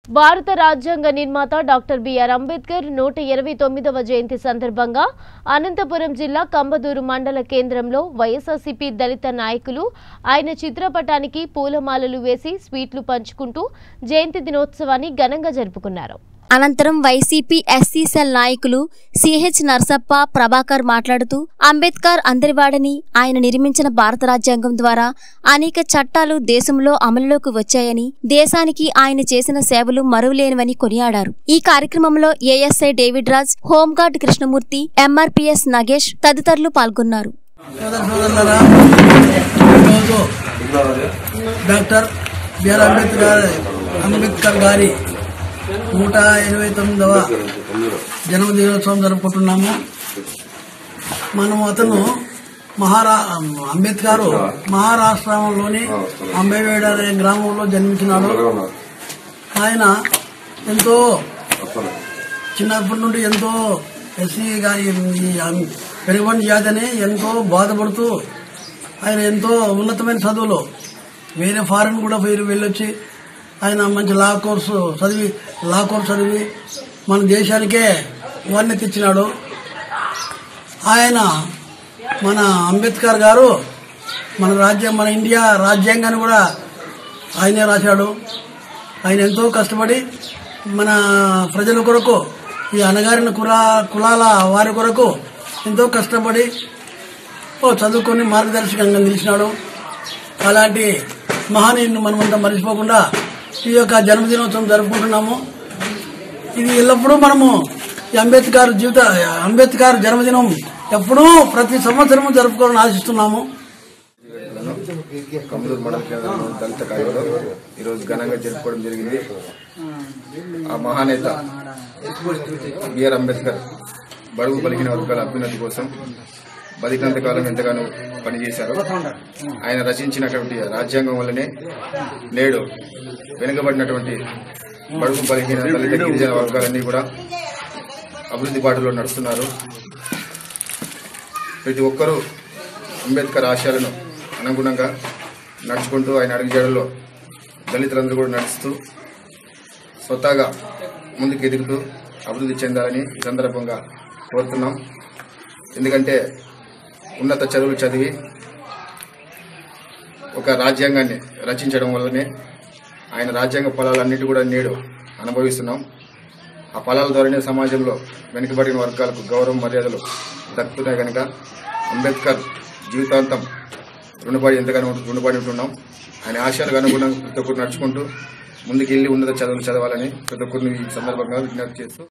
భారత రాజ్యాంగ నిర్మాత డాక్టర్ బిఆర్ అంబేద్కర్ 129వ జయంతి సందర్భంగా అనంతపురం జిల్లా కంబదూరు మండల కేంద్రంలో వైఎస్ఆర్సీపీ దళిత నాయకులు ఆయన చిత్రపటానికి పూలమాలలు వేసి స్వీట్లు పంచుకుంటూ జయంతి దినోత్సవాన్ని ఘనంగా జరుపుకున్నారు. అనంతరం వైసీపీ ఎస్సీ సెల్ నాయకులు సిహెచ్ నర్సప్ప ప్రభాకర్ మాట్లాడుతూ అంబేద్కర్ అందరివాడని, ఆయన నిర్మించిన భారత రాజ్యాంగం ద్వారా అనేక చట్టాలు దేశంలో అమలులోకి వచ్చాయని, దేశానికి ఆయన చేసిన సేవలు మరువలేనివని కొనియాడారు. ఈ కార్యక్రమంలో ASI David Raj, home guard Krishnamurthy, MRPS Nagesh తదితరులు పాల్గొన్నారు. డాక్టర్ బిఆర్ అంబేద్కర్ గారి 129వ జన్మదినోత్సవం జరుపుకుంటున్నాము. మనము అతను అంబేద్కర్ మహారాష్ట్రలోని అంబేవేడ్ అనే గ్రామంలో జన్మించినాడు. ఆయన ఎంతో చిన్నప్పటి నుండి ఎంతో ఎస్సీ పెరుగుబండి జాతిని ఎంతో బాధపడుతూ ఆయన ఎంతో ఉన్నతమైన చదువులు వేరే ఫారెన్ కూడా వెళ్ళొచ్చి ఆయన మంచి లా కోర్సు చదివి మన దేశానికే వన్నె తెచ్చినాడు. ఆయన మన అంబేద్కర్ గారు మన ఇండియా రాజ్యాంగాన్ని కూడా ఆయనే రాశాడు. ఆయన ఎంతో కష్టపడి మన ప్రజల కొరకు, ఈ అణగారిన కులాల వారి కొరకు ఎంతో కష్టపడి చదువుకొని మార్గదర్శకంగా నిలిచినాడు. అలాంటి మహనీయుని మనమంతా మర్చిపోకుండా ఈ యొక్క జన్మదినోత్సవం జరుపుకుంటున్నాము. ఇది ఎల్లప్పుడూ మనము అంబేద్కర్ జన్మదినం ఎప్పుడూ ప్రతి సంవత్సరము జరుపుకోవాలని ఆశిస్తున్నాము. కంబదూరు మండల కేంద్రంలో దళిత కార్యలో ఈరోజు ఘనంగా జరుపుకోవడం జరిగింది. ఆ మహానేత బిఆర్ అంబేద్కర్ బడుగు బలిగిన వర్గాల అభ్యున్నతి కోసం బతికినంత కాలం ఎంతగానో పనిచేశారు. ఆయన రచించినటువంటి రాజ్యాంగం వల్లనే నేడు వెనుకబడినటువంటి బడుగు బలిగిన దళిత గిరిజన వర్గాలన్నీ కూడా అభివృద్ధి బాటలో నడుస్తున్నారు. ప్రతి ఒక్కరూ అంబేద్కర్ ఆశయాలను అనుగుణంగా నడుచుకుంటూ ఆయన అడుగుజాడల్లో దళితులందరూ కూడా నడుస్తూ స్వతహాగా ముందుకు ఎదుగుతూ అభివృద్ధి చెందాలని ఈ సందర్భంగా కోరుతున్నాం. ఎందుకంటే ఉన్నత చదువులు చదివి ఒక రాజ్యాంగాన్ని రచించడం వల్లనే ఆయన రాజ్యాంగ ఫలాలన్నిటి కూడా నేడు అనుభవిస్తున్నాం. ఆ ఫలాల ద్వారానే సమాజంలో వెనుకబడిన వర్గాలకు గౌరవం మర్యాదలు దక్కుతున్నాయి. కనుక అంబేద్కర్ జీవితాంతం ఎంతగానో రుణపడి ఉంటున్నాం. ఆయన ఆశయాలకు అనుగుణంగా ప్రతి ఒక్కరు నడుచుకుంటూ ముందుకెళ్లి ఉన్నత చదువులు చదవాలని ప్రతి ఒక్కరిని ఈ సందర్భంగా విజ్ఞప్తి చేస్తూ